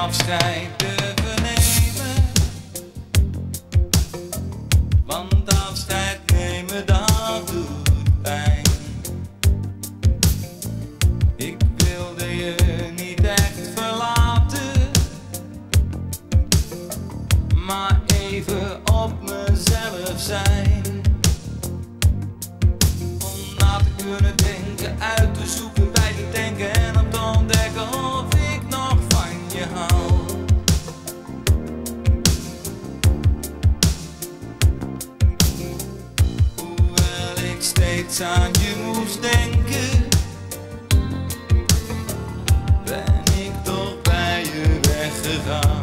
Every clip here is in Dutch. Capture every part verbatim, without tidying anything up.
afscheid durven nemen, want afscheid nemen dat doet pijn. Ik wilde je niet echt verlaten, maar even op mezelf zijn. Om na te kunnen denken, uit te zoeken, bij te denken en om te ontdekken of ik nog van je hou. Hoewel ik steeds aan je moest denken, ben ik toch bij je weggegaan.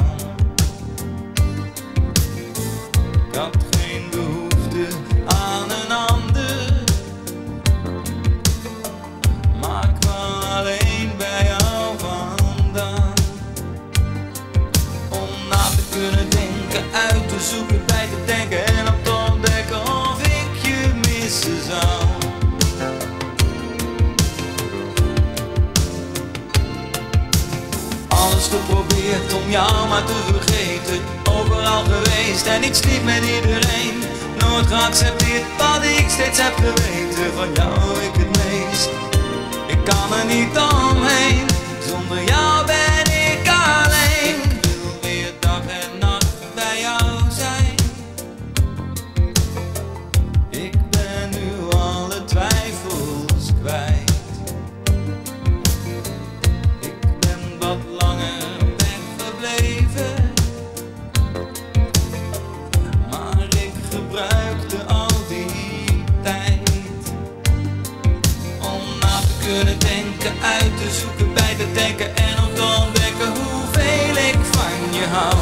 Ik had geen behoefte aan een ander, maar ik kwam alleen bij jou vandaan. Om na te kunnen denken, uit te zoeken, bij te denken en om te ontdekken of ik je missen zou. Alles geprobeerd om jou maar te vergeten, overal geweest en ik sliep met iedereen. Nooit geaccepteerd wat ik steeds heb geweten, van jou ik het meest. Ik kan er niet omheen, zonder jou ben ik alleen. Ik wil weer dag en nacht bij jou zijn. Ik ben nu alle twijfels kwijt. Ik ben wat langer weggebleven, maar ik gebruikte al die tijd om na te kunnen denken, uit te zoeken, bij te denken en om te ontdekken hoeveel ik van je hou.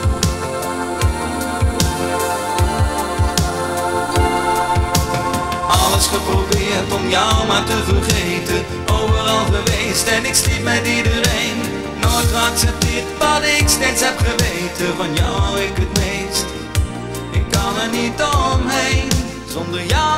Alles geprobeerd om jou maar te vergeten, overal geweest en ik sliep met iedereen. Nooit geaccepteerd wat ik steeds heb geweten, van jou ik het meest. Ik kan er niet omheen, zonder jou